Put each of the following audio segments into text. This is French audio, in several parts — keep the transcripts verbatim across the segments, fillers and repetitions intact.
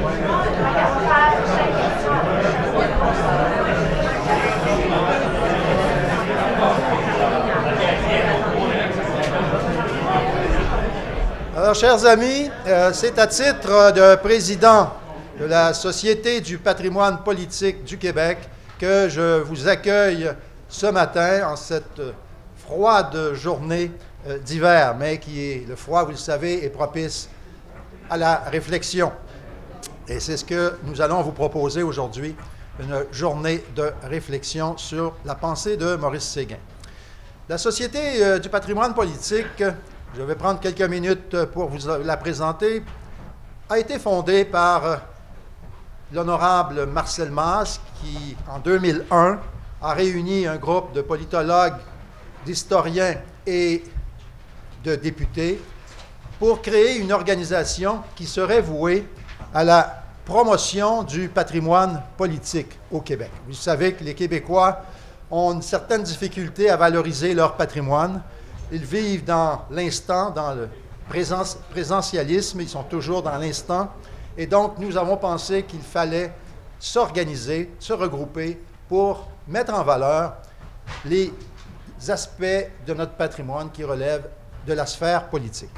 Alors, chers amis, euh, c'est à titre de président de la Société du patrimoine politique du Québec que je vous accueille ce matin en cette froide journée euh, d'hiver, mais qui est, le froid, vous le savez, est propice à la réflexion. Et c'est ce que nous allons vous proposer aujourd'hui, une journée de réflexion sur la pensée de Maurice Séguin. La Société euh, du patrimoine politique, je vais prendre quelques minutes pour vous la présenter, a été fondée par euh, l'honorable Marcel Mast, qui, en deux mille un, a réuni un groupe de politologues, d'historiens et de députés pour créer une organisation qui serait vouée à la promotion du patrimoine politique au Québec. Vous savez que les Québécois ont une certaine difficulté à valoriser leur patrimoine. Ils vivent dans l'instant, dans le présence, présentialisme, ils sont toujours dans l'instant. Et donc, nous avons pensé qu'il fallait s'organiser, se regrouper pour mettre en valeur les aspects de notre patrimoine qui relèvent de la sphère politique.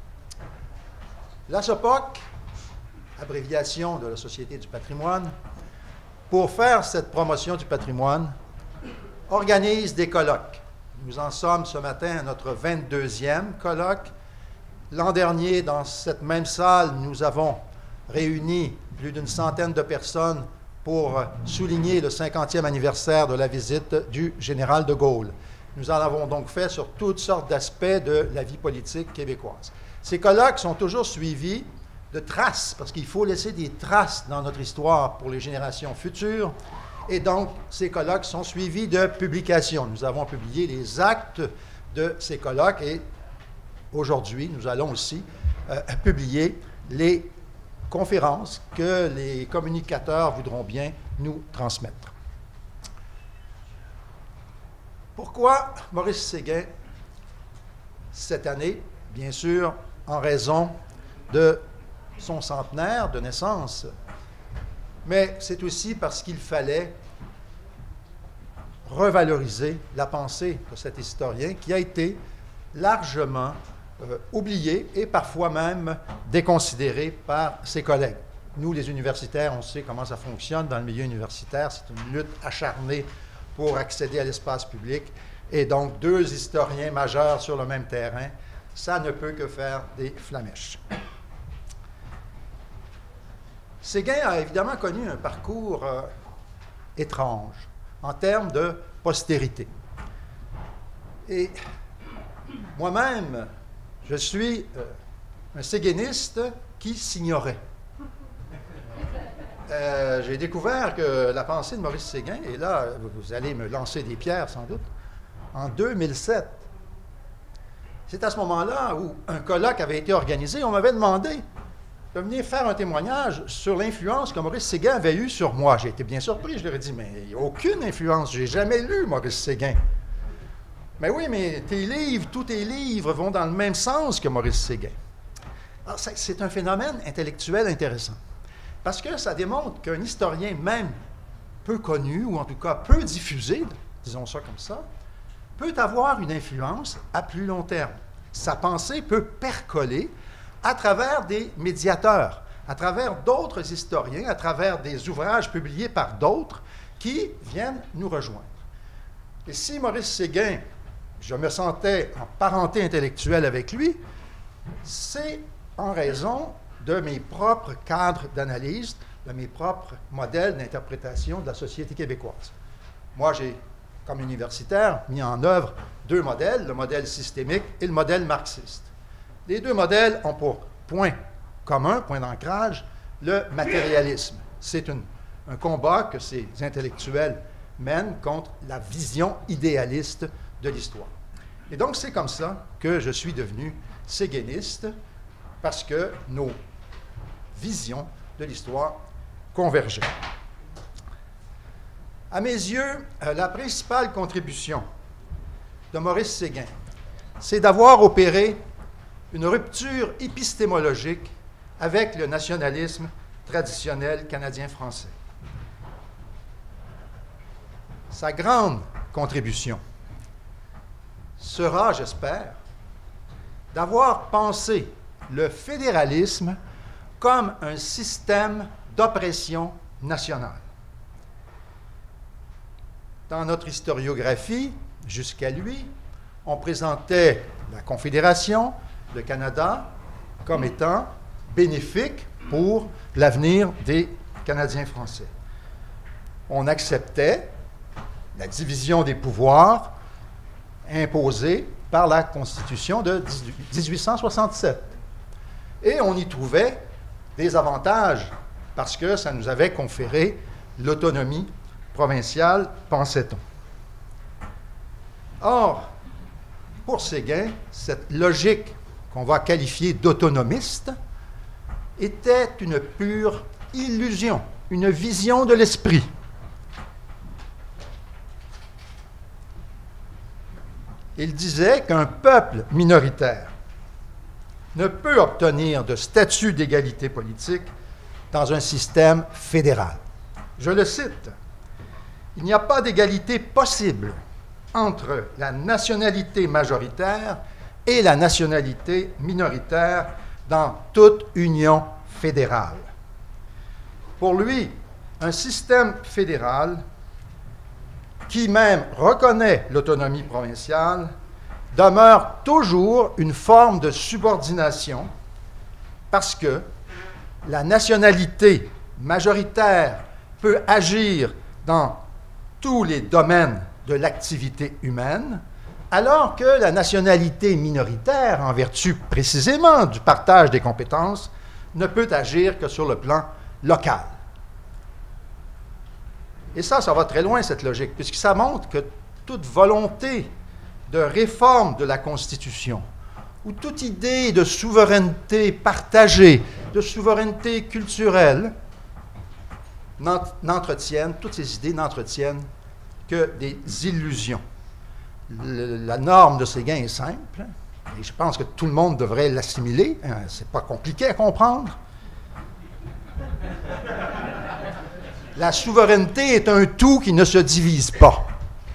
La SOPOC, abréviation de la Société du patrimoine, pour faire cette promotion du patrimoine, organise des colloques. Nous en sommes ce matin à notre vingt-deuxième colloque. L'an dernier, dans cette même salle, nous avons réuni plus d'une centaine de personnes pour souligner le cinquantième anniversaire de la visite du général de Gaulle. Nous en avons donc fait sur toutes sortes d'aspects de la vie politique québécoise. Ces colloques sont toujours suivis de traces, parce qu'il faut laisser des traces dans notre histoire pour les générations futures. Et donc, ces colloques sont suivis de publications. Nous avons publié les actes de ces colloques et aujourd'hui, nous allons aussi euh, publier les conférences que les communicateurs voudront bien nous transmettre. Pourquoi Maurice Séguin cette année? Bien sûr, en raison de son centenaire de naissance, mais c'est aussi parce qu'il fallait revaloriser la pensée de cet historien qui a été largement euh, oublié et parfois même déconsidéré par ses collègues. Nous, les universitaires, on sait comment ça fonctionne dans le milieu universitaire. C'est une lutte acharnée pour accéder à l'espace public. Et donc, deux historiens majeurs sur le même terrain, ça ne peut que faire des flamèches. Séguin a évidemment connu un parcours euh, étrange en termes de postérité. Et moi-même, je suis euh, un séguiniste qui s'ignorait. Euh, j'ai découvert que la pensée de Maurice Séguin, et là, vous allez me lancer des pierres sans doute, en deux mille sept. C'est à ce moment-là où un colloque avait été organisé, on m'avait demandé de venir faire un témoignage sur l'influence que Maurice Séguin avait eue sur moi. J'ai été bien surpris, je leur ai dit, mais il n'y a aucune influence, je n'ai jamais lu Maurice Séguin. Mais oui, mais tes livres, tous tes livres vont dans le même sens que Maurice Séguin. Alors, c'est un phénomène intellectuel intéressant, parce que ça démontre qu'un historien même peu connu, ou en tout cas peu diffusé, disons ça comme ça, peut avoir une influence à plus long terme. Sa pensée peut percoler à travers des médiateurs, à travers d'autres historiens, à travers des ouvrages publiés par d'autres qui viennent nous rejoindre. Et si Maurice Séguin, je me sentais en parenté intellectuelle avec lui, c'est en raison de mes propres cadres d'analyse, de mes propres modèles d'interprétation de la société québécoise. Moi, j'ai, comme universitaire, mis en œuvre deux modèles, le modèle systémique et le modèle marxiste. Les deux modèles ont pour point commun, point d'ancrage, le matérialisme. C'est un combat que ces intellectuels mènent contre la vision idéaliste de l'histoire. Et donc, c'est comme ça que je suis devenu séguiniste, parce que nos visions de l'histoire convergeaient. À mes yeux, la principale contribution de Maurice Séguin, c'est d'avoir opéré une rupture épistémologique avec le nationalisme traditionnel canadien-français. Sa grande contribution sera, j'espère, d'avoir pensé le fédéralisme comme un système d'oppression nationale. Dans notre historiographie, jusqu'à lui, on présentait la Confédération, le Canada, comme étant bénéfique pour l'avenir des Canadiens français. On acceptait la division des pouvoirs imposée par la Constitution de mille huit cent soixante-sept. Et on y trouvait des avantages parce que ça nous avait conféré l'autonomie provinciale, pensait-on. Or, pour Séguin, cette logique qu'on va qualifier d'autonomiste était une pure illusion, une vision de l'esprit. Il disait qu'un peuple minoritaire ne peut obtenir de statut d'égalité politique dans un système fédéral. Je le cite, « Il n'y a pas d'égalité possible entre la nationalité majoritaire et la nationalité minoritaire dans toute union fédérale. » Pour lui, un système fédéral qui même reconnaît l'autonomie provinciale demeure toujours une forme de subordination parce que la nationalité majoritaire peut agir dans tous les domaines de l'activité humaine, alors que la nationalité minoritaire, en vertu précisément du partage des compétences, ne peut agir que sur le plan local. Et ça, ça va très loin, cette logique, puisque ça montre que toute volonté de réforme de la Constitution, ou toute idée de souveraineté partagée, de souveraineté culturelle, n'entretiennent, toutes ces idées n'entretiennent que des illusions. Le, la norme de Séguin est simple, et je pense que tout le monde devrait l'assimiler. Hein, c'est pas compliqué à comprendre. La souveraineté est un tout qui ne se divise pas.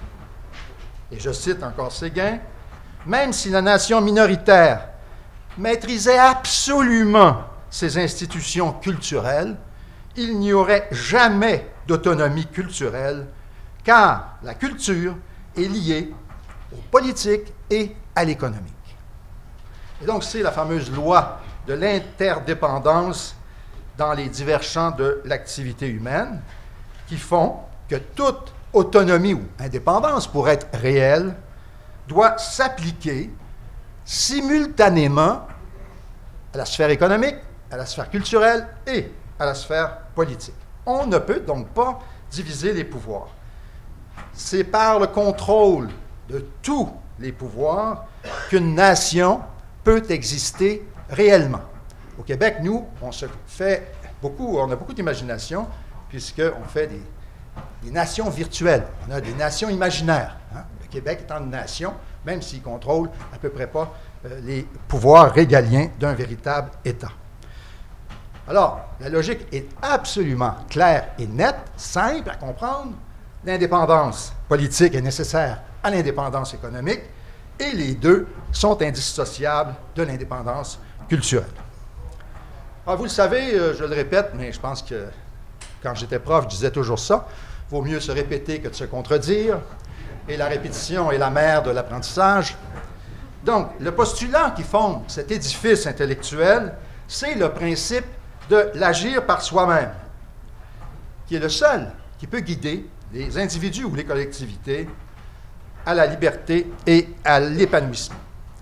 Et je cite encore Séguin, « Même si la nation minoritaire maîtrisait absolument ses institutions culturelles, il n'y aurait jamais d'autonomie culturelle, car la culture est liée aux politiques et à l'économique. » Et donc, c'est la fameuse loi de l'interdépendance dans les divers champs de l'activité humaine qui font que toute autonomie ou indépendance, pour être réelle, doit s'appliquer simultanément à la sphère économique, à la sphère culturelle et à la sphère politique. On ne peut donc pas diviser les pouvoirs. C'est par le contrôle de tous les pouvoirs qu'une nation peut exister réellement. Au Québec, nous, on se fait beaucoup, on a beaucoup d'imagination, puisqu'on fait des, des nations virtuelles. On a des nations imaginaires. Hein? Le Québec étant une nation, même s'il contrôle à peu près pas euh, les pouvoirs régaliens d'un véritable État. Alors, la logique est absolument claire et nette, simple à comprendre. L'indépendance politique est nécessaire à l'indépendance économique, et les deux sont indissociables de l'indépendance culturelle. Alors, vous le savez, euh, je le répète, mais je pense que quand j'étais prof, je disais toujours ça, vaut mieux se répéter que de se contredire, et la répétition est la mère de l'apprentissage. Donc, le postulat qui fonde cet édifice intellectuel, c'est le principe de l'agir par soi-même, qui est le seul qui peut guider les individus ou les collectivités à la liberté et à l'épanouissement.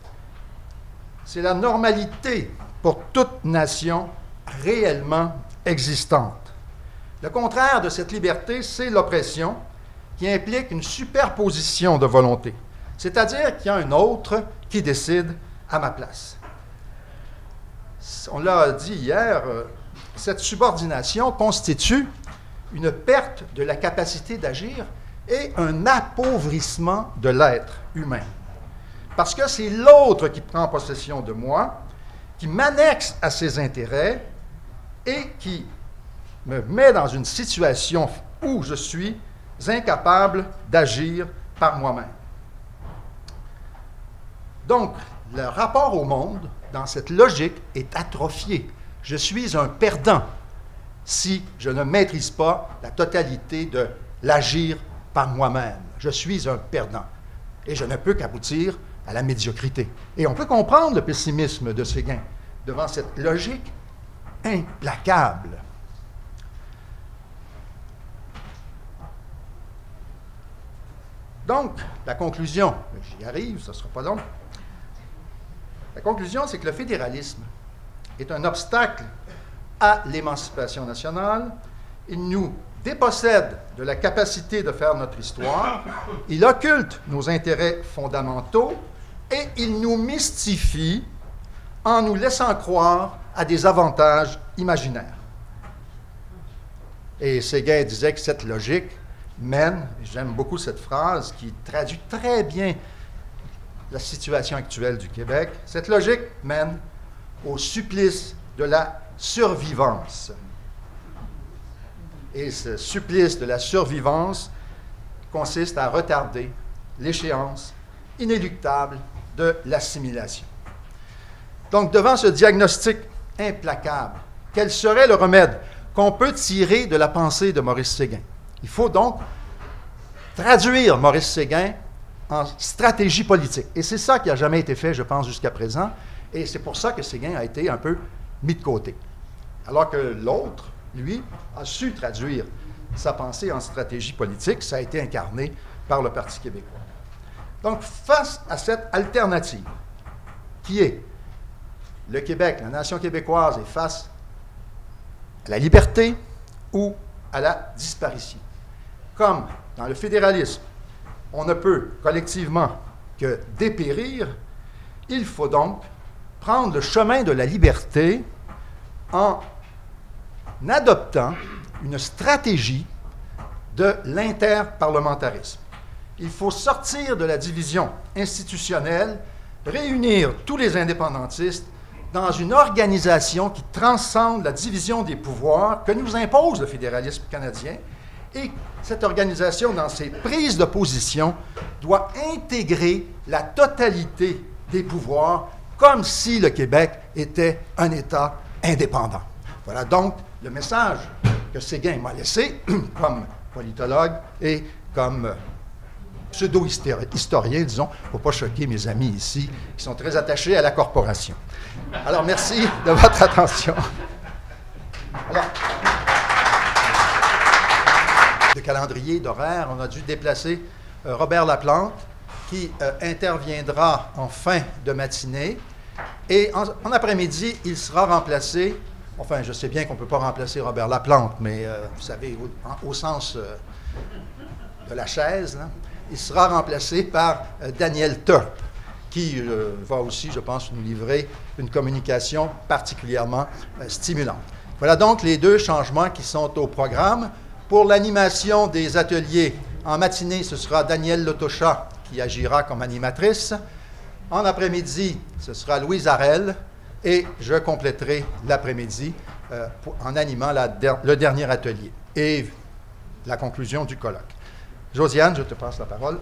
C'est la normalité pour toute nation réellement existante. Le contraire de cette liberté, c'est l'oppression, qui implique une superposition de volonté, c'est-à-dire qu'il y a un autre qui décide à ma place. On l'a dit hier, cette subordination constitue une perte de la capacité d'agir et un appauvrissement de l'être humain. Parce que c'est l'autre qui prend possession de moi, qui m'annexe à ses intérêts et qui me met dans une situation où je suis incapable d'agir par moi-même. Donc, le rapport au monde, dans cette logique, est atrophié. Je suis un perdant si je ne maîtrise pas la totalité de l'agir par moi-même. Je suis un perdant. Et je ne peux qu'aboutir à la médiocrité. Et on peut comprendre le pessimisme de Séguin devant cette logique implacable. Donc, la conclusion, j'y arrive, ça ne sera pas long. La conclusion, c'est que le fédéralisme est un obstacle à l'émancipation nationale. Il nous dépossède de la capacité de faire notre histoire. Il occulte nos intérêts fondamentaux et il nous mystifie en nous laissant croire à des avantages imaginaires. Et Séguin disait que cette logique mène, j'aime beaucoup cette phrase qui traduit très bien la situation actuelle du Québec, cette logique mène au supplice de la survivance. Et ce supplice de la survivance consiste à retarder l'échéance inéluctable de l'assimilation. Donc, devant ce diagnostic implacable, quel serait le remède qu'on peut tirer de la pensée de Maurice Séguin? Il faut donc traduire Maurice Séguin en stratégie politique. Et c'est ça qui n'a jamais été fait, je pense, jusqu'à présent. Et c'est pour ça que Séguin a été un peu mis de côté. Alors que l'autre, lui, a su traduire sa pensée en stratégie politique. Ça a été incarné par le Parti québécois. Donc, face à cette alternative, qui est le Québec, la nation québécoise est face à la liberté ou à la disparition. Comme dans le fédéralisme, on ne peut collectivement que dépérir, il faut donc prendre le chemin de la liberté en adoptant une stratégie de l'interparlementarisme. Il faut sortir de la division institutionnelle, réunir tous les indépendantistes dans une organisation qui transcende la division des pouvoirs que nous impose le fédéralisme canadien. Et cette organisation, dans ses prises de position, doit intégrer la totalité des pouvoirs comme si le Québec était un État indépendant. Voilà donc le message que Séguin m'a laissé comme politologue et comme pseudo-historien, disons, pour ne pas choquer mes amis ici, qui sont très attachés à la corporation. Alors, merci de votre attention. Alors, le calendrier d'horaire, on a dû déplacer euh, Robert Laplante, qui euh, interviendra en fin de matinée. Et en, en après-midi, il sera remplacé, enfin, je sais bien qu'on ne peut pas remplacer Robert Laplante, mais euh, vous savez, au, en, au sens euh, de la chaise, là, il sera remplacé par euh, Daniel Turp, qui euh, va aussi, je pense, nous livrer une communication particulièrement euh, stimulante. Voilà donc les deux changements qui sont au programme. Pour l'animation des ateliers, en matinée, ce sera Danielle Lotocha qui agira comme animatrice. En après-midi, ce sera Louise Harel et je compléterai l'après-midi euh, en animant la der- le dernier atelier et la conclusion du colloque. Josiane, je te passe la parole.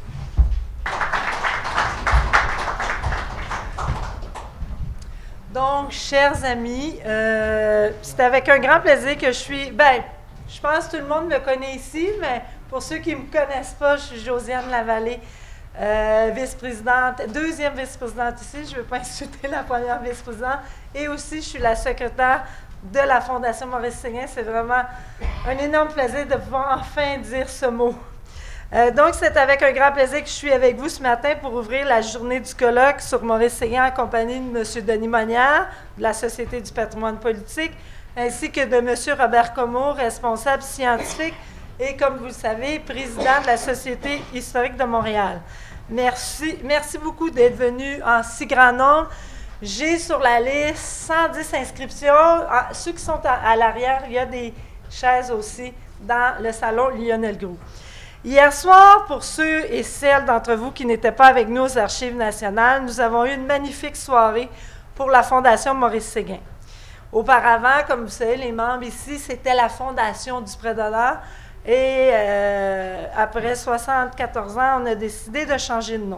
Donc, chers amis, euh, c'est avec un grand plaisir que je suis... Ben, je pense que tout le monde me connaît ici, mais pour ceux qui ne me connaissent pas, je suis Josiane Lavallée, euh, vice-présidente, deuxième vice-présidente ici. Je ne veux pas insulter la première vice-présidente. Et aussi, je suis la secrétaire de la Fondation Maurice Séguin. C'est vraiment un énorme plaisir de pouvoir enfin dire ce mot. Euh, donc, c'est avec un grand plaisir que je suis avec vous ce matin pour ouvrir la journée du colloque sur Maurice Séguin en compagnie de M. Denis Monnière, de la Société du patrimoine politique, ainsi que de M. Robert Comeau, responsable scientifique et, comme vous le savez, président de la Société historique de Montréal. Merci, merci beaucoup d'être venus en si grand nombre. J'ai sur la liste cent dix inscriptions. Ah, ceux qui sont à, à l'arrière, il y a des chaises aussi dans le salon Lionel Groulx. Hier soir, pour ceux et celles d'entre vous qui n'étaient pas avec nous aux Archives nationales, nous avons eu une magnifique soirée pour la Fondation Maurice Séguin. Auparavant, comme vous savez, les membres ici, c'était la fondation du prêt d'honneur. Et euh, après soixante-quatorze ans, on a décidé de changer de nom.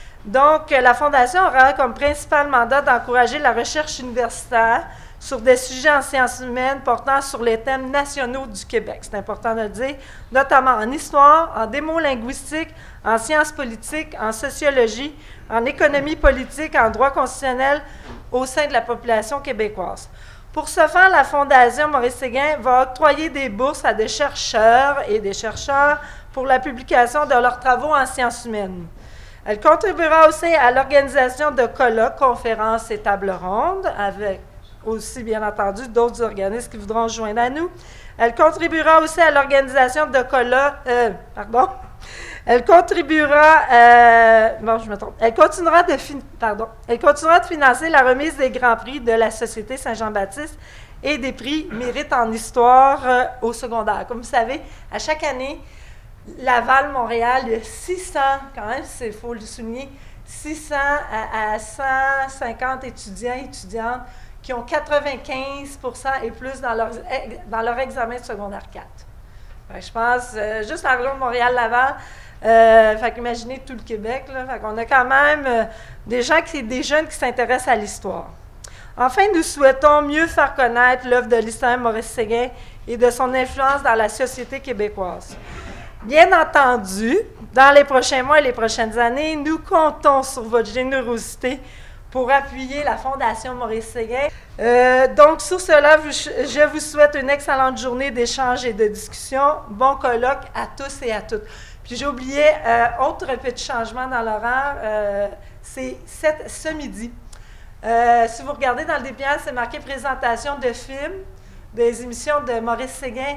Donc, la Fondation aura comme principal mandat d'encourager la recherche universitaire sur des sujets en sciences humaines portant sur les thèmes nationaux du Québec. C'est important de le dire, notamment en histoire, en démolinguistique, en sciences politiques, en sociologie, en économie politique, en droit constitutionnel au sein de la population québécoise. Pour ce faire, la Fondation Maurice Séguin va octroyer des bourses à des chercheurs et des chercheurs pour la publication de leurs travaux en sciences humaines. Elle contribuera aussi à l'organisation de colloques, conférences et tables rondes, avec aussi, bien entendu, d'autres organismes qui voudront se joindre à nous. Elle contribuera aussi à l'organisation de colloques, euh, pardon, elle contribuera, euh, bon, je me trompe, elle continuera de, fin, pardon, elle continuera de financer la remise des grands prix de la Société Saint-Jean-Baptiste et des prix Mérite en histoire euh, au secondaire. Comme vous savez, à chaque année, Laval, Montréal, il y a six cents, quand même, il faut le souligner, six cents à, à cent cinquante étudiants et étudiantes qui ont quatre-vingt-quinze pour cent et plus dans leur, dans leur examen de secondaire quatre. Fait que je pense, euh, juste en région de Montréal-Laval, euh, fait qu'imaginez tout le Québec, là, fait qu'on a quand même euh, des gens, qui, des jeunes qui s'intéressent à l'histoire. Enfin, nous souhaitons mieux faire connaître l'œuvre de l'historien Maurice Séguin et de son influence dans la société québécoise. Bien entendu, dans les prochains mois et les prochaines années, nous comptons sur votre générosité pour appuyer la Fondation Maurice Séguin. Euh, donc, sur cela, vous, je vous souhaite une excellente journée d'échange et de discussion. Bon colloque à tous et à toutes. Puis j'ai oublié, euh, autre petit changement dans l'horaire, euh, c'est ce midi. Euh, si vous regardez dans le dépliant, c'est marqué « Présentation de films » des émissions de Maurice Séguin.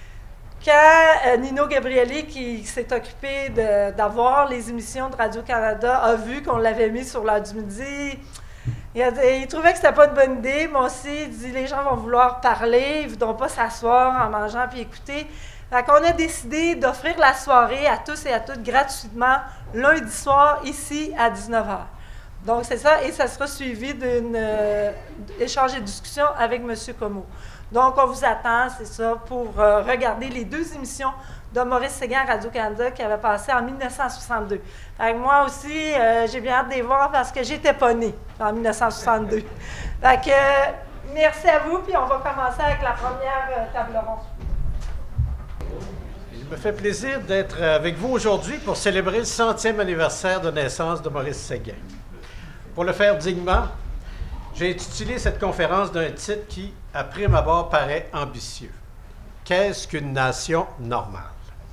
Quand euh, Nino Gabrielli, qui s'est occupé d'avoir les émissions de Radio-Canada, a vu qu'on l'avait mis sur l'heure du midi, il, a, il trouvait que c'était pas une bonne idée. Moi aussi, il dit les gens vont vouloir parler, ils ne voudront pas s'asseoir en mangeant puis écouter. Fait qu'on a décidé d'offrir la soirée à tous et à toutes gratuitement lundi soir, ici, à dix-neuf heures. Donc, c'est ça, et ça sera suivi d'un euh, échange et discussion avec M. Comeau. Donc, on vous attend, c'est ça, pour euh, regarder les deux émissions de Maurice Séguin à Radio-Canada qui avaient passé en mille neuf cent soixante-deux. Fait que moi aussi, euh, j'ai bien hâte de les voir parce que j'étais pas née en mille neuf cent soixante-deux. Fait que, euh, merci à vous, puis on va commencer avec la première euh, table ronde. Il me fait plaisir d'être avec vous aujourd'hui pour célébrer le centième anniversaire de naissance de Maurice Séguin. Pour le faire dignement, j'ai intitulé cette conférence d'un titre qui, à prime abord, paraît ambitieux. Qu'est-ce qu'une nation normale?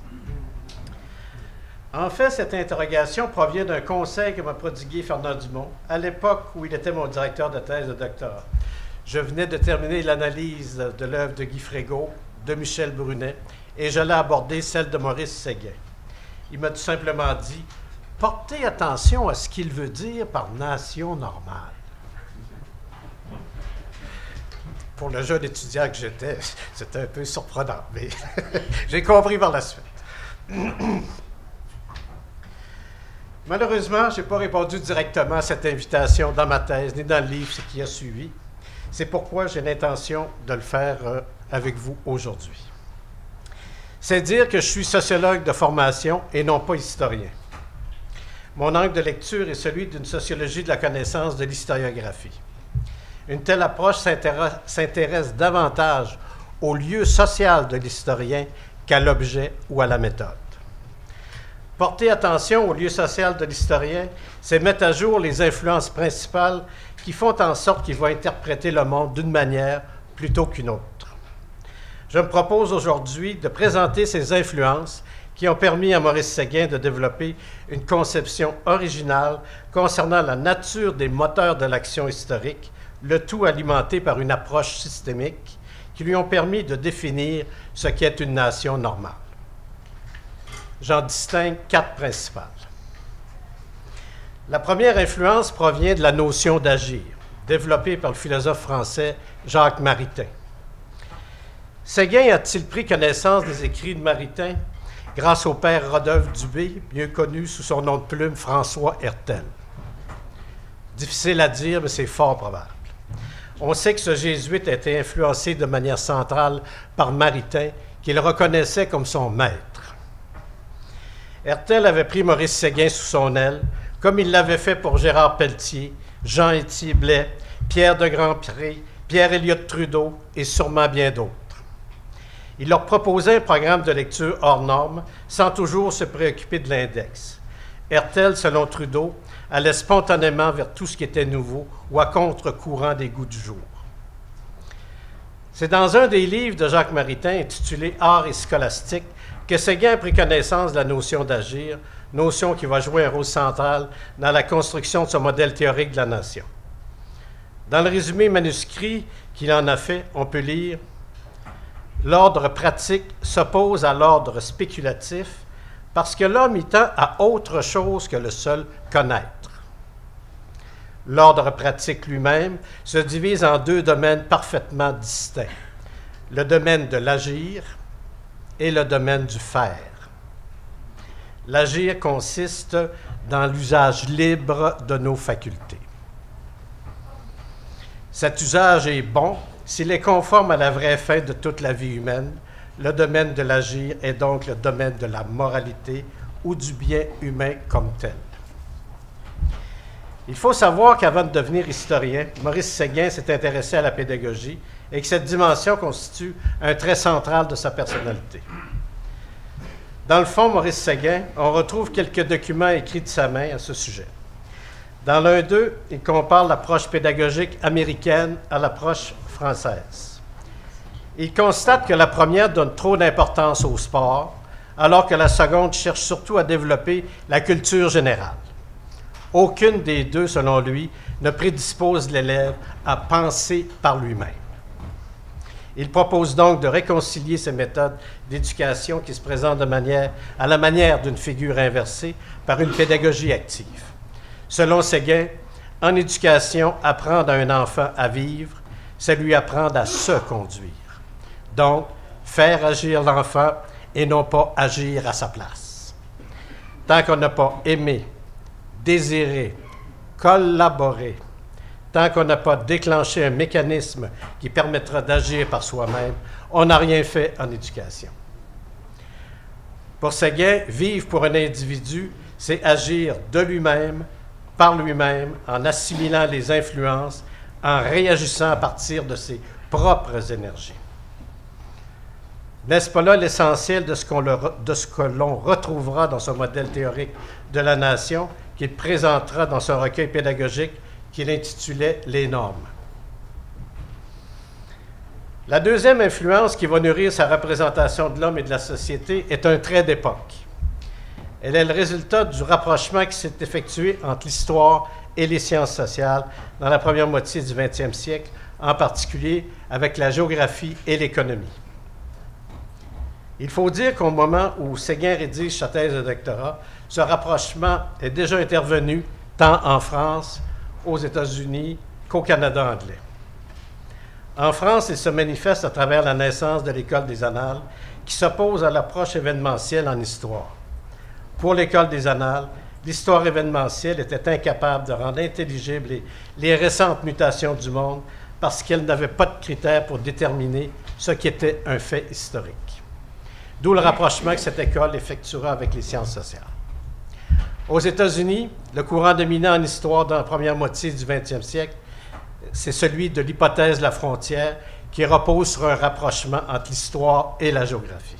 En fait, cette interrogation provient d'un conseil que m'a prodigué Fernand Dumont à l'époque où il était mon directeur de thèse de doctorat. Je venais de terminer l'analyse de l'œuvre de Guy Frégault, de Michel Brunet, et je l'ai abordé celle de Maurice Séguin. Il m'a tout simplement dit « Portez attention à ce qu'il veut dire par nation normale. » Pour le jeune étudiant que j'étais, c'était un peu surprenant, mais j'ai compris par la suite. Malheureusement, je n'ai pas répondu directement à cette invitation dans ma thèse, ni dans le livre ce qui a suivi. C'est pourquoi j'ai l'intention de le faire euh, avec vous aujourd'hui. C'est dire que je suis sociologue de formation et non pas historien. Mon angle de lecture est celui d'une sociologie de la connaissance de l'historiographie. Une telle approche s'intéresse davantage au lieu social de l'historien qu'à l'objet ou à la méthode. Porter attention au lieu social de l'historien, c'est mettre à jour les influences principales qui font en sorte qu'il va interpréter le monde d'une manière plutôt qu'une autre. Je me propose aujourd'hui de présenter ces influences qui ont permis à Maurice Séguin de développer une conception originale concernant la nature des moteurs de l'action historique, le tout alimenté par une approche systémique qui lui ont permis de définir ce qu'est une nation normale. J'en distingue quatre principales. La première influence provient de la notion d'agir, développée par le philosophe français Jacques Maritain. Séguin a-t-il pris connaissance des écrits de Maritain grâce au père Rodolphe Dubé, mieux connu sous son nom de plume François Hertel? Difficile à dire, mais c'est fort probable. On sait que ce jésuite a été influencé de manière centrale par Maritain, qu'il reconnaissait comme son maître. Hertel avait pris Maurice Séguin sous son aile, comme il l'avait fait pour Gérard Pelletier, Jean-Étienne Blais, Pierre de Grandpré, Pierre-Éliott Trudeau et sûrement bien d'autres. Il leur proposait un programme de lecture hors norme, sans toujours se préoccuper de l'index. Hertel, selon Trudeau, allait spontanément vers tout ce qui était nouveau ou à contre-courant des goûts du jour. C'est dans un des livres de Jacques Maritain, intitulé « Art et scolastique », que Séguin a pris connaissance de la notion d'agir, notion qui va jouer un rôle central dans la construction de ce modèle théorique de la nation. Dans le résumé manuscrit qu'il en a fait, on peut lire « L'ordre pratique s'oppose à l'ordre spéculatif parce que l'homme y tend à autre chose que le seul connaître. L'ordre pratique lui-même se divise en deux domaines parfaitement distincts, le domaine de l'agir et le domaine du faire. L'agir consiste dans l'usage libre de nos facultés. Cet usage est bon s'il est conforme à la vraie fin de toute la vie humaine. Le domaine de l'agir est donc le domaine de la moralité ou du bien humain comme tel. Il faut savoir qu'avant de devenir historien, Maurice Séguin s'est intéressé à la pédagogie et que cette dimension constitue un trait central de sa personnalité. Dans le fond, Maurice Séguin, on retrouve quelques documents écrits de sa main à ce sujet. Dans l'un d'eux, il compare l'approche pédagogique américaine à l'approche française. Il constate que la première donne trop d'importance au sport, alors que la seconde cherche surtout à développer la culture générale. Aucune des deux, selon lui, ne prédispose l'élève à penser par lui-même. Il propose donc de réconcilier ces méthodes d'éducation qui se présentent de manière, à la manière d'une figure inversée par une pédagogie active. Selon Séguin, en éducation, apprendre à un enfant à vivre, c'est lui apprendre à se conduire. Donc, faire agir l'enfant et non pas agir à sa place. Tant qu'on n'a pas aimé, désiré, collaboré, tant qu'on n'a pas déclenché un mécanisme qui permettra d'agir par soi-même, on n'a rien fait en éducation. Pour Séguin, vivre pour un individu, c'est agir de lui-même, par lui-même, en assimilant les influences, en réagissant à partir de ses propres énergies. N'est-ce pas là l'essentiel de ce qu'on le, de ce que l'on retrouvera dans ce modèle théorique de la nation qu'il présentera dans son recueil pédagogique qu'il intitulait « Les normes ». La deuxième influence qui va nourrir sa représentation de l'homme et de la société est un trait d'époque. Elle est le résultat du rapprochement qui s'est effectué entre l'histoire et les sciences sociales dans la première moitié du vingtième siècle, en particulier avec la géographie et l'économie. Il faut dire qu'au moment où Séguin rédige sa thèse de doctorat, ce rapprochement est déjà intervenu tant en France, aux États-Unis qu'au Canada anglais. En France, il se manifeste à travers la naissance de l'École des Annales, qui s'oppose à l'approche événementielle en histoire. Pour l'École des Annales, l'histoire événementielle était incapable de rendre intelligibles les, les récentes mutations du monde parce qu'elle n'avait pas de critères pour déterminer ce qui était un fait historique. D'où le rapprochement que cette école effectuera avec les sciences sociales. Aux États-Unis, le courant dominant en histoire dans la première moitié du vingtième siècle, c'est celui de l'hypothèse de la frontière qui repose sur un rapprochement entre l'histoire et la géographie.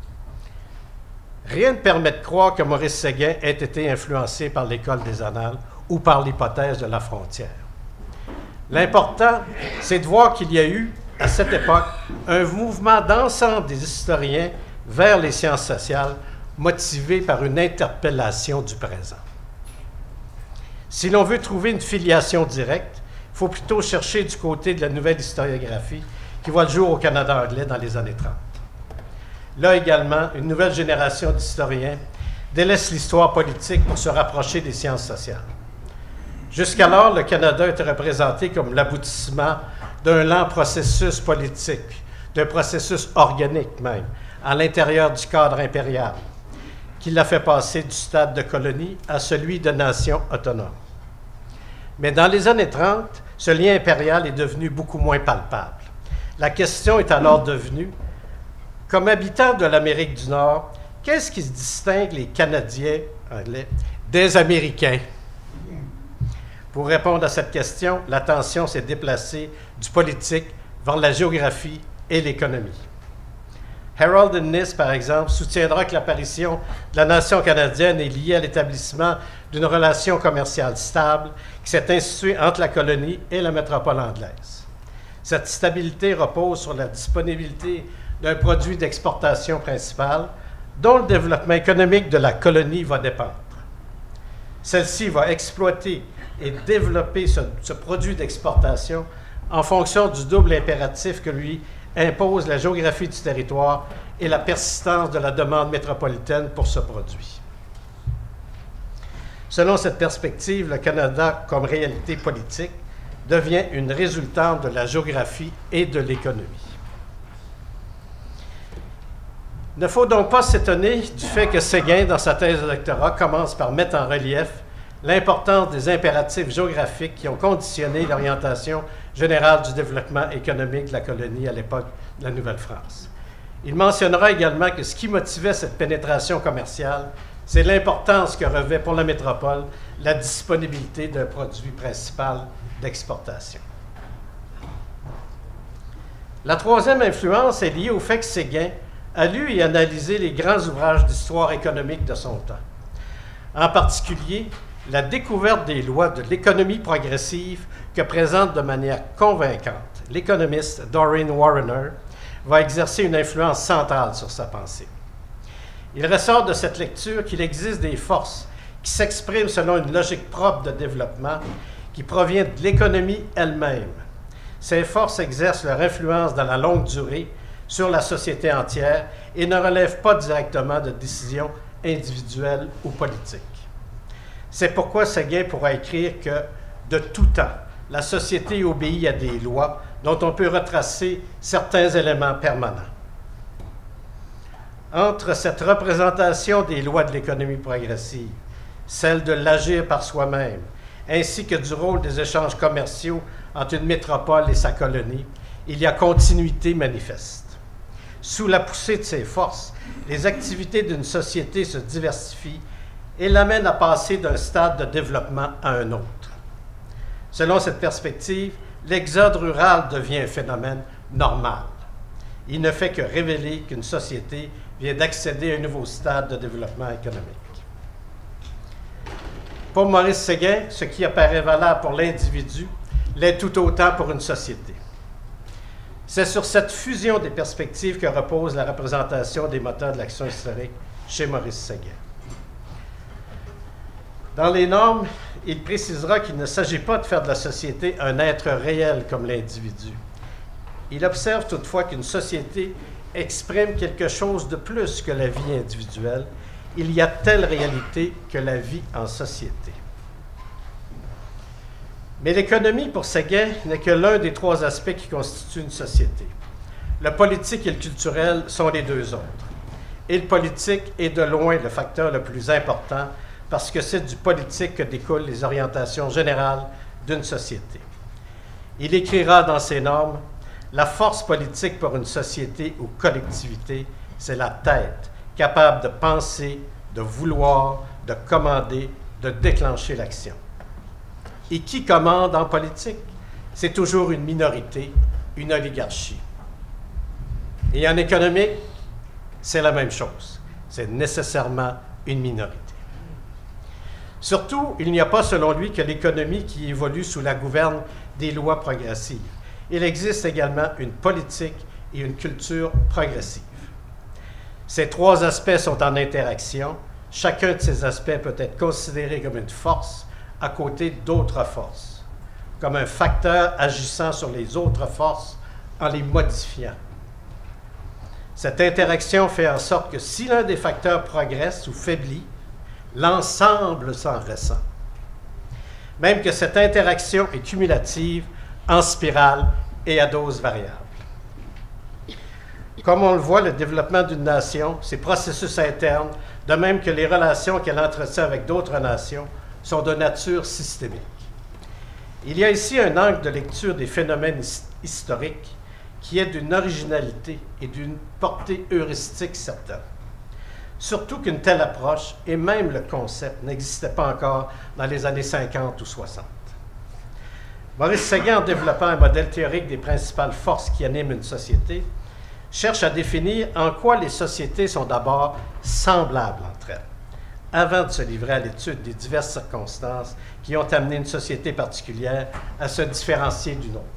Rien ne permet de croire que Maurice Séguin ait été influencé par l'École des Annales ou par l'hypothèse de la frontière. L'important, c'est de voir qu'il y a eu, à cette époque, un mouvement d'ensemble des historiens vers les sciences sociales, motivé par une interpellation du présent. Si l'on veut trouver une filiation directe, il faut plutôt chercher du côté de la nouvelle historiographie qui voit le jour au Canada anglais dans les années trente. Là également, une nouvelle génération d'historiens délaisse l'histoire politique pour se rapprocher des sciences sociales. Jusqu'alors, le Canada était représenté comme l'aboutissement d'un lent processus politique, d'un processus organique même, à l'intérieur du cadre impérial, qui l'a fait passer du stade de colonie à celui de nation autonome. Mais dans les années trente, ce lien impérial est devenu beaucoup moins palpable. La question est alors devenue, comme habitants de l'Amérique du Nord, qu'est-ce qui distingue les Canadiens anglais des Américains? Pour répondre à cette question, l'attention s'est déplacée du politique vers la géographie et l'économie. Harold Innis, par exemple, soutiendra que l'apparition de la nation canadienne est liée à l'établissement d'une relation commerciale stable qui s'est instituée entre la colonie et la métropole anglaise. Cette stabilité repose sur la disponibilité d'un produit d'exportation principal dont le développement économique de la colonie va dépendre. Celle-ci va exploiter et développer ce, ce produit d'exportation en fonction du double impératif que lui impose la géographie du territoire et la persistance de la demande métropolitaine pour ce produit. Selon cette perspective, le Canada, comme réalité politique, devient une résultante de la géographie et de l'économie. Il ne faut donc pas s'étonner du fait que Séguin, dans sa thèse de doctorat, commence par mettre en relief l'importance des impératifs géographiques qui ont conditionné l'orientation générale du développement économique de la colonie à l'époque de la Nouvelle-France. Il mentionnera également que ce qui motivait cette pénétration commerciale, c'est l'importance que revêt pour la métropole la disponibilité d'un produit principal d'exportation. La troisième influence est liée au fait que Séguin a lu et analysé les grands ouvrages d'histoire économique de son temps. En particulier, la découverte des lois de l'économie progressive que présente de manière convaincante l'économiste Doreen Warrener va exercer une influence centrale sur sa pensée. Il ressort de cette lecture qu'il existe des forces qui s'expriment selon une logique propre de développement qui provient de l'économie elle-même. Ces forces exercent leur influence dans la longue durée sur la société entière et ne relèvent pas directement de décisions individuelles ou politiques. C'est pourquoi Séguin pourra écrire que, de tout temps, la société obéit à des lois dont on peut retracer certains éléments permanents. Entre cette représentation des lois de l'économie progressive, celle de l'agir par soi-même, ainsi que du rôle des échanges commerciaux entre une métropole et sa colonie, il y a continuité manifeste. Sous la poussée de ces forces, les activités d'une société se diversifient et l'amènent à passer d'un stade de développement à un autre. Selon cette perspective, l'exode rural devient un phénomène normal. Il ne fait que révéler qu'une société vient d'accéder à un nouveau stade de développement économique. Pour Maurice Séguin, ce qui apparaît valable pour l'individu l'est tout autant pour une société. C'est sur cette fusion des perspectives que repose la représentation des moteurs de l'action historique chez Maurice Séguin. Dans les normes, il précisera qu'il ne s'agit pas de faire de la société un être réel comme l'individu. Il observe toutefois qu'une société exprime quelque chose de plus que la vie individuelle. Il y a telle réalité que la vie en société. Mais l'économie, pour Séguin, n'est que l'un des trois aspects qui constituent une société. Le politique et le culturel sont les deux autres. Et le politique est de loin le facteur le plus important parce que c'est du politique que découlent les orientations générales d'une société. Il écrira dans ses normes « La force politique pour une société ou collectivité, c'est la tête, capable de penser, de vouloir, de commander, de déclencher l'action. » Et qui commande en politique? C'est toujours une minorité, une oligarchie. Et en économique, c'est la même chose. C'est nécessairement une minorité. Surtout, il n'y a pas, selon lui, que l'économie qui évolue sous la gouverne des lois progressives. Il existe également une politique et une culture progressive. Ces trois aspects sont en interaction. Chacun de ces aspects peut être considéré comme une force à côté d'autres forces, comme un facteur agissant sur les autres forces en les modifiant. Cette interaction fait en sorte que si l'un des facteurs progresse ou faiblit, l'ensemble s'en ressent. Même que cette interaction est cumulative, en spirale et à dose variable. Comme on le voit, le développement d'une nation, ses processus internes, de même que les relations qu'elle entretient avec d'autres nations, sont de nature systémique. Il y a ici un angle de lecture des phénomènes historiques qui est d'une originalité et d'une portée heuristique certaine. Surtout qu'une telle approche, et même le concept, n'existait pas encore dans les années cinquante ou soixante. Maurice Séguin, en développant un modèle théorique des principales forces qui animent une société, cherche à définir en quoi les sociétés sont d'abord semblables entre elles, avant de se livrer à l'étude des diverses circonstances qui ont amené une société particulière à se différencier d'une autre.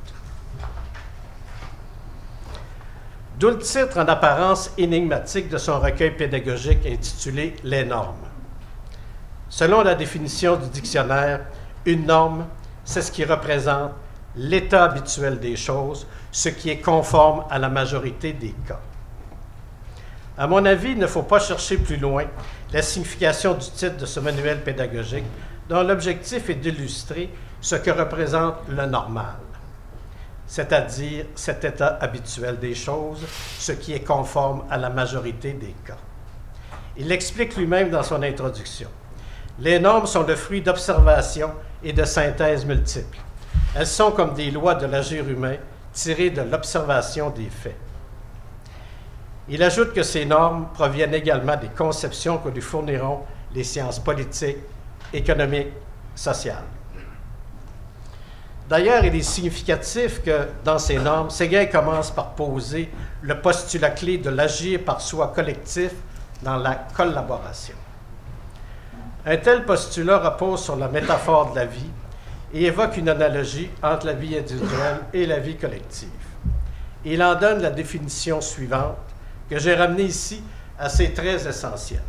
D'où le titre en apparence énigmatique de son recueil pédagogique intitulé « Les normes ». Selon la définition du dictionnaire, une norme, c'est ce qui représente l'état habituel des choses, ce qui est conforme à la majorité des cas. À mon avis, il ne faut pas chercher plus loin la signification du titre de ce manuel pédagogique, dont l'objectif est d'illustrer ce que représente le normal, c'est-à-dire cet état habituel des choses, ce qui est conforme à la majorité des cas. Il l'explique lui-même dans son introduction. Les normes sont le fruit d'observations et de synthèses multiples. Elles sont comme des lois de l'agir humain tirées de l'observation des faits. Il ajoute que ces normes proviennent également des conceptions que lui fourniront les sciences politiques, économiques, sociales. D'ailleurs, il est significatif que, dans ces normes, Séguin commence par poser le postulat clé de l'agir par soi collectif dans la collaboration. Un tel postulat repose sur la métaphore de la vie et évoque une analogie entre la vie individuelle et la vie collective. Il en donne la définition suivante, que j'ai ramenée ici à ses traits essentiels.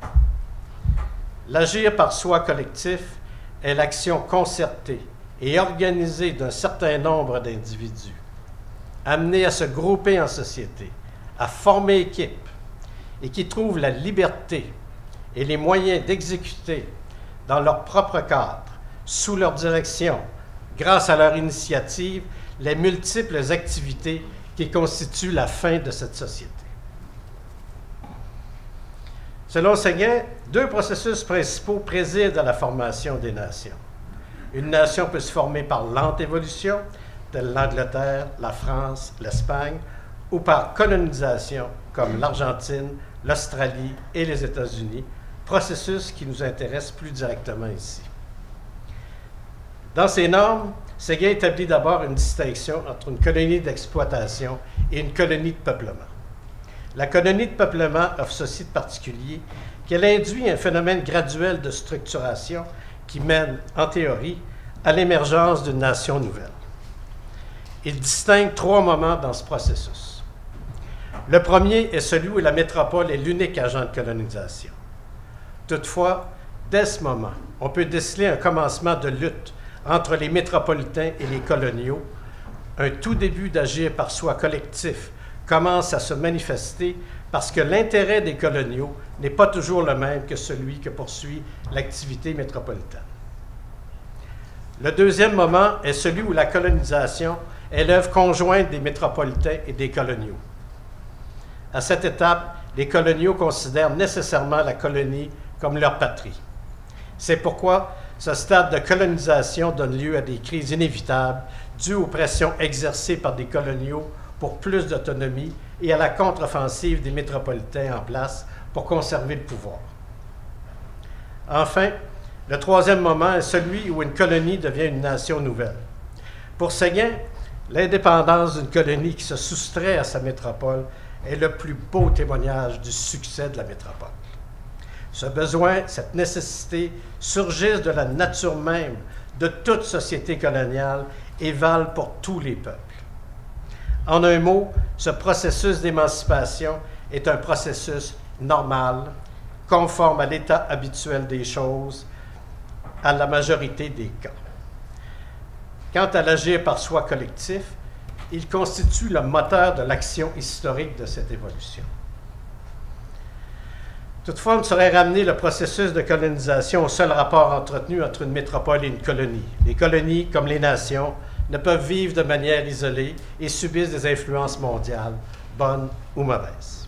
L'agir par soi collectif est l'action concertée et organisée d'un certain nombre d'individus, amenés à se grouper en société, à former équipe, et qui trouvent la liberté et les moyens d'exécuter dans leur propre cadre, sous leur direction, grâce à leur initiative, les multiples activités qui constituent la fin de cette société. Selon Séguin, deux processus principaux président à la formation des nations. Une nation peut se former par lente évolution, telle l'Angleterre, la France, l'Espagne, ou par colonisation, comme l'Argentine, l'Australie et les États-Unis, processus qui nous intéresse plus directement ici. Dans ces normes, Séguin établit d'abord une distinction entre une colonie d'exploitation et une colonie de peuplement. La colonie de peuplement offre ceci de particulier qu'elle induit un phénomène graduel de structuration qui mène, en théorie, à l'émergence d'une nation nouvelle. Il distingue trois moments dans ce processus. Le premier est celui où la métropole est l'unique agent de colonisation. Toutefois, dès ce moment, on peut déceler un commencement de lutte entre les métropolitains et les coloniaux. Un tout début d'agir par soi collectif commence à se manifester parce que l'intérêt des coloniaux n'est pas toujours le même que celui que poursuit l'activité métropolitaine. Le deuxième moment est celui où la colonisation est l'œuvre conjointe des métropolitains et des coloniaux. À cette étape, les coloniaux considèrent nécessairement la colonie comme leur patrie. C'est pourquoi ce stade de colonisation donne lieu à des crises inévitables dues aux pressions exercées par des coloniaux pour plus d'autonomie et à la contre-offensive des métropolitains en place pour conserver le pouvoir. Enfin, le troisième moment est celui où une colonie devient une nation nouvelle. Pour Séguin, l'indépendance d'une colonie qui se soustrait à sa métropole est le plus beau témoignage du succès de la métropole. Ce besoin, cette nécessité surgissent de la nature même de toute société coloniale et valent pour tous les peuples. En un mot, ce processus d'émancipation est un processus normal, conforme à l'état habituel des choses, à la majorité des cas. Quant à l'agir par soi collectif, il constitue le moteur de l'action historique de cette évolution. Toutefois, on ne saurait ramener le processus de colonisation au seul rapport entretenu entre une métropole et une colonie. Les colonies, comme les nations, ne peuvent vivre de manière isolée et subissent des influences mondiales, bonnes ou mauvaises.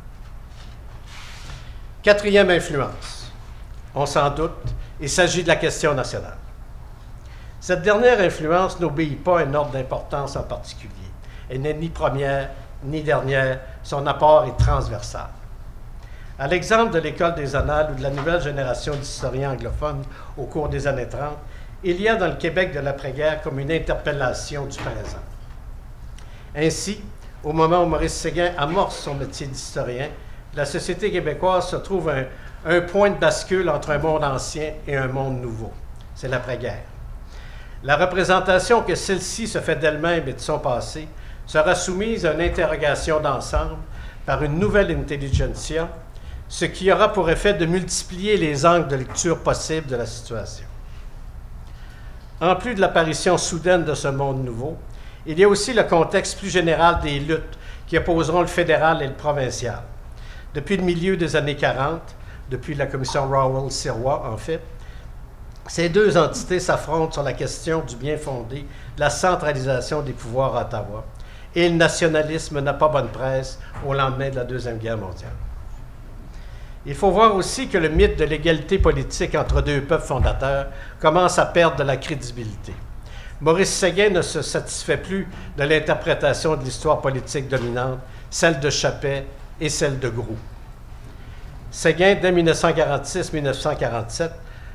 Quatrième influence. On s'en doute, il s'agit de la question nationale. Cette dernière influence n'obéit pas à un ordre d'importance en particulier. Elle n'est ni première ni dernière, son apport est transversal. À l'exemple de l'École des Annales ou de la nouvelle génération d'historiens anglophones au cours des années trente, il y a dans le Québec de l'après-guerre comme une interpellation du présent. Ainsi, au moment où Maurice Séguin amorce son métier d'historien, la société québécoise se trouve à un, un point de bascule entre un monde ancien et un monde nouveau. C'est l'après-guerre. La représentation que celle-ci se fait d'elle-même et de son passé sera soumise à une interrogation d'ensemble par une nouvelle intelligentsia, ce qui aura pour effet de multiplier les angles de lecture possibles de la situation. En plus de l'apparition soudaine de ce monde nouveau, il y a aussi le contexte plus général des luttes qui opposeront le fédéral et le provincial. Depuis le milieu des années quarante, depuis la commission Rowell-Sirois en fait, ces deux entités s'affrontent sur la question du bien fondé de la centralisation des pouvoirs à Ottawa, et le nationalisme n'a pas bonne presse au lendemain de la Deuxième Guerre mondiale. Il faut voir aussi que le mythe de l'égalité politique entre deux peuples fondateurs commence à perdre de la crédibilité. Maurice Séguin ne se satisfait plus de l'interprétation de l'histoire politique dominante, celle de Chappet et celle de Groulx. Séguin, dès mille neuf cent quarante-six mille neuf cent quarante-sept,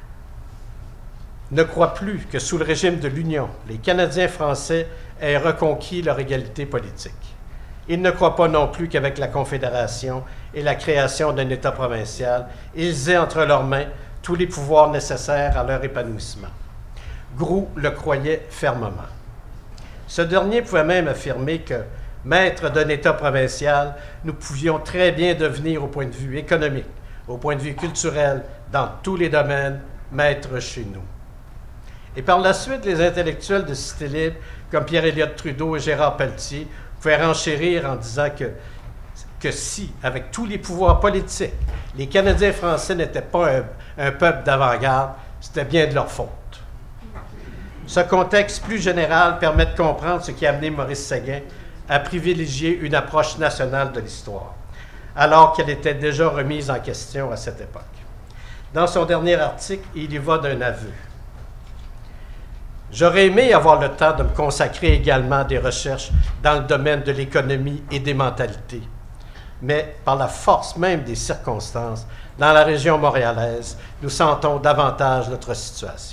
ne croit plus que sous le régime de l'Union, les Canadiens français aient reconquis leur égalité politique. Il ne croit pas non plus qu'avec la Confédération et la création d'un État provincial, ils aient entre leurs mains tous les pouvoirs nécessaires à leur épanouissement. Groulx le croyait fermement. Ce dernier pouvait même affirmer que, maître d'un État provincial, nous pouvions très bien devenir au point de vue économique, au point de vue culturel, dans tous les domaines, maître chez nous. Et par la suite, les intellectuels de Cité libre, comme Pierre-Éliott Trudeau et Gérard Pelletier, pouvaient renchérir en disant que, que si, avec tous les pouvoirs politiques, les Canadiens français n'étaient pas un, un peuple d'avant-garde, c'était bien de leur faute. Ce contexte plus général permet de comprendre ce qui a amené Maurice Séguin à privilégier une approche nationale de l'histoire, alors qu'elle était déjà remise en question à cette époque. Dans son dernier article, il y va d'un aveu. J'aurais aimé avoir le temps de me consacrer également à des recherches dans le domaine de l'économie et des mentalités. Mais par la force même des circonstances, dans la région montréalaise, nous sentons davantage notre situation.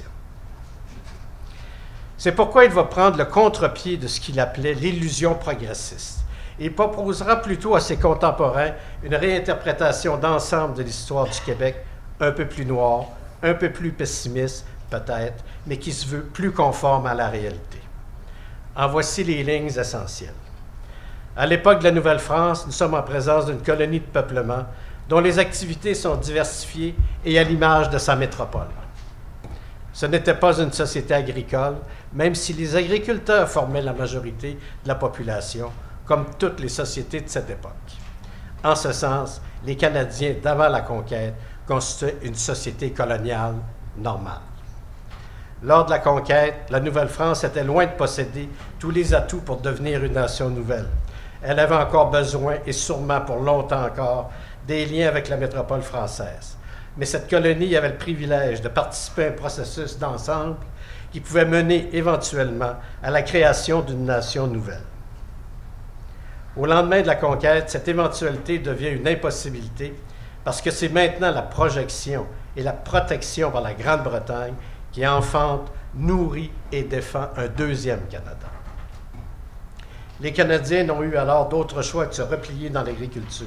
C'est pourquoi il va prendre le contre-pied de ce qu'il appelait l'illusion progressiste. Il proposera plutôt à ses contemporains une réinterprétation d'ensemble de l'histoire du Québec un peu plus noire, un peu plus pessimiste, peut-être, mais qui se veut plus conforme à la réalité. En voici les lignes essentielles. À l'époque de la Nouvelle-France, nous sommes en présence d'une colonie de peuplement dont les activités sont diversifiées et à l'image de sa métropole. Ce n'était pas une société agricole, même si les agriculteurs formaient la majorité de la population, comme toutes les sociétés de cette époque. En ce sens, les Canadiens d'avant la conquête constituaient une société coloniale normale. Lors de la conquête, la Nouvelle-France était loin de posséder tous les atouts pour devenir une nation nouvelle. Elle avait encore besoin, et sûrement pour longtemps encore, des liens avec la métropole française. Mais cette colonie avait le privilège de participer à un processus d'ensemble qui pouvait mener éventuellement à la création d'une nation nouvelle. Au lendemain de la conquête, cette éventualité devient une impossibilité parce que c'est maintenant la projection et la protection par la Grande-Bretagne qui enfante, nourrit et défend un deuxième Canada. Les Canadiens n'ont eu alors d'autre choix que de se replier dans l'agriculture.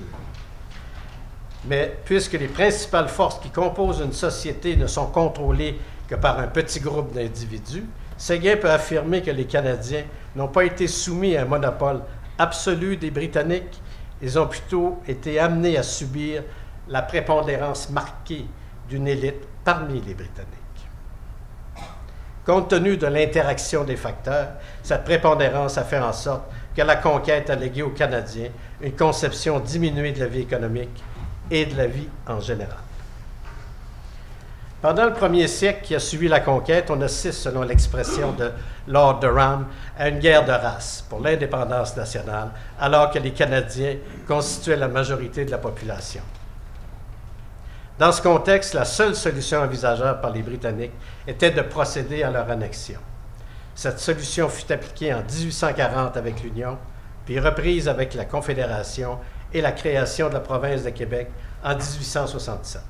Mais puisque les principales forces qui composent une société ne sont contrôlées que par un petit groupe d'individus, Séguin peut affirmer que les Canadiens n'ont pas été soumis à un monopole absolu des Britanniques, ils ont plutôt été amenés à subir la prépondérance marquée d'une élite parmi les Britanniques. Compte tenu de l'interaction des facteurs, cette prépondérance a fait en sorte que la conquête a légué aux Canadiens une conception diminuée de la vie économique et de la vie en général. Pendant le premier siècle qui a suivi la conquête, on assiste, selon l'expression de Lord Durham, à une guerre de race pour l'indépendance nationale, alors que les Canadiens constituaient la majorité de la population. Dans ce contexte, la seule solution envisageable par les Britanniques était de procéder à leur annexion. Cette solution fut appliquée en mille huit cent quarante avec l'Union, puis reprise avec la Confédération et la création de la province de Québec en mille huit cent soixante-sept.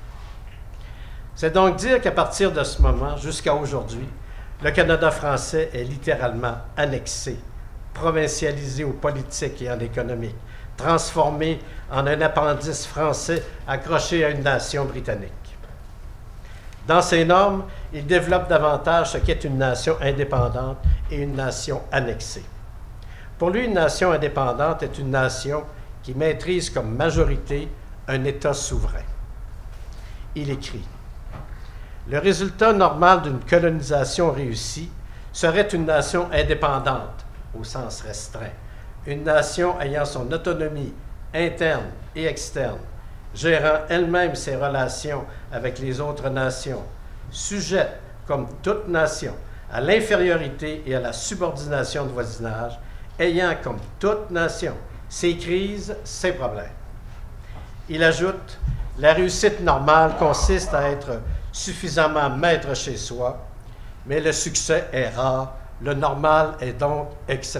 C'est donc dire qu'à partir de ce moment jusqu'à aujourd'hui, le Canada français est littéralement annexé, provincialisé aux politiques et en économique, transformé en un appendice français accroché à une nation britannique. Dans ses normes, il développe davantage ce qu'est une nation indépendante et une nation annexée. Pour lui, une nation indépendante est une nation qui maîtrise comme majorité un État souverain. Il écrit « Le résultat normal d'une colonisation réussie serait une nation indépendante, au sens restreint, une nation ayant son autonomie interne et externe, gérant elle-même ses relations avec les autres nations, sujette, comme toute nation, à l'infériorité et à la subordination de voisinage, ayant, comme toute nation, ses crises, ses problèmes. » Il ajoute « La réussite normale consiste à être suffisamment maître chez soi, mais le succès est rare, le normal est donc exceptionnel. »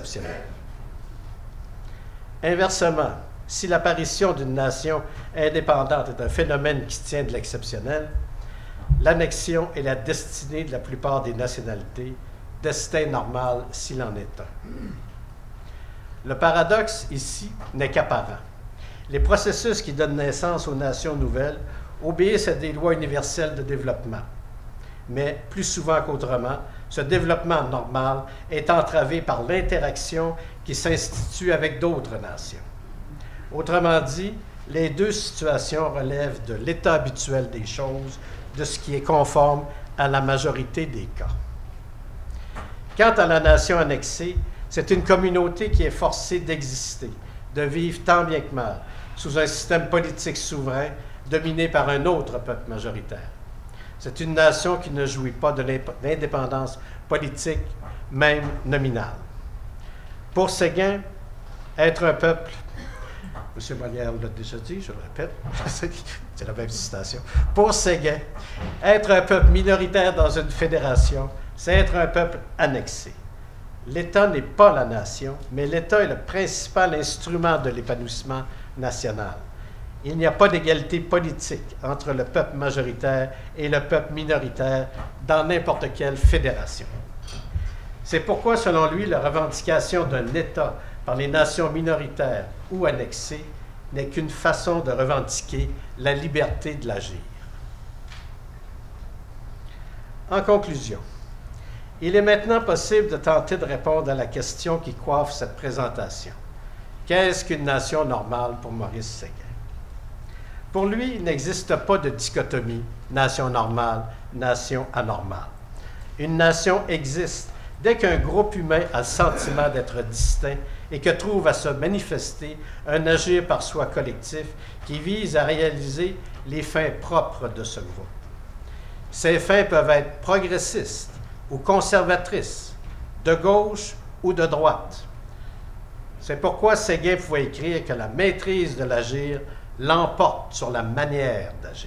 Inversement, si l'apparition d'une nation indépendante est un phénomène qui tient de l'exceptionnel, l'annexion est la destinée de la plupart des nationalités, destin normal s'il en est un. Le paradoxe ici n'est qu'apparent. Les processus qui donnent naissance aux nations nouvelles obéissent à des lois universelles de développement. Mais plus souvent qu'autrement, ce développement normal est entravé par l'interaction qui s'institue avec d'autres nations. Autrement dit, les deux situations relèvent de l'état habituel des choses, de ce qui est conforme à la majorité des cas. Quant à la nation annexée, c'est une communauté qui est forcée d'exister, de vivre tant bien que mal, sous un système politique souverain dominé par un autre peuple majoritaire. C'est une nation qui ne jouit pas de l'indépendance politique, même nominale. Pour Séguin, être un peuple, M. Molière l'a déjà dit, je le répète, c'est la même citation. Pour Séguin, être un peuple minoritaire dans une fédération, c'est être un peuple annexé. L'État n'est pas la nation, mais l'État est le principal instrument de l'épanouissement national. Il n'y a pas d'égalité politique entre le peuple majoritaire et le peuple minoritaire dans n'importe quelle fédération. C'est pourquoi, selon lui, la revendication d'un État par les nations minoritaires ou annexées n'est qu'une façon de revendiquer la liberté de l'agir. En conclusion, il est maintenant possible de tenter de répondre à la question qui coiffe cette présentation. Qu'est-ce qu'une nation normale pour Maurice Séguin? Pour lui, il n'existe pas de dichotomie nation normale, nation anormale. Une nation existe dès qu'un groupe humain a le sentiment d'être distinct et que trouve à se manifester un agir par soi collectif qui vise à réaliser les fins propres de ce groupe. Ces fins peuvent être progressistes ou conservatrices, de gauche ou de droite. C'est pourquoi Séguin pouvait écrire que la maîtrise de l'agir l'emporte sur la manière d'agir.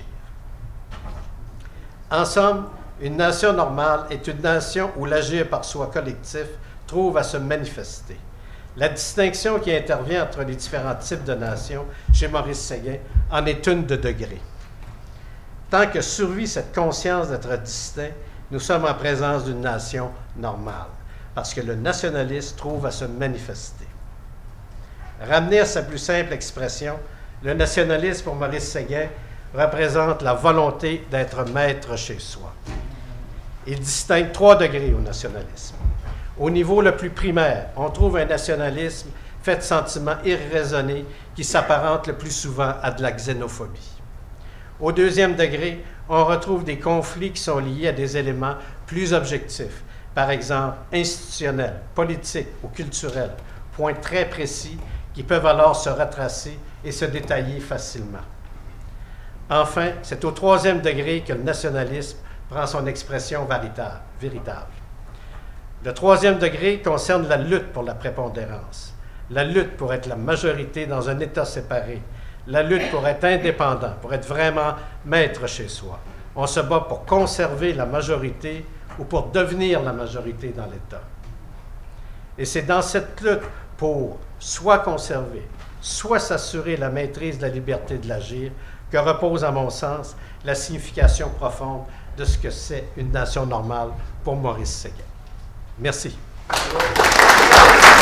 En somme, une nation normale est une nation où l'agir par soi collectif trouve à se manifester. La distinction qui intervient entre les différents types de nations chez Maurice Séguin en est une de degré. Tant que survit cette conscience d'être distinct, nous sommes en présence d'une nation normale, parce que le nationalisme trouve à se manifester. Ramené à sa plus simple expression, le nationalisme pour Maurice Séguin représente la volonté d'être maître chez soi. Il distingue trois degrés au nationalisme. Au niveau le plus primaire, on trouve un nationalisme fait de sentiments irraisonnés qui s'apparente le plus souvent à de la xénophobie. Au deuxième degré, on retrouve des conflits qui sont liés à des éléments plus objectifs, par exemple institutionnels, politiques ou culturels, points très précis qui peuvent alors se retracer et se détailler facilement. Enfin, c'est au troisième degré que le nationalisme prend son expression véritable. Le troisième degré concerne la lutte pour la prépondérance, la lutte pour être la majorité dans un État séparé, la lutte pour être indépendant, pour être vraiment maître chez soi. On se bat pour conserver la majorité ou pour devenir la majorité dans l'État. Et c'est dans cette lutte pour soit conserver, soit s'assurer la maîtrise de la liberté de l'agir que repose, à mon sens, la signification profonde de ce que c'est une nation normale pour Maurice Séguin. Merci.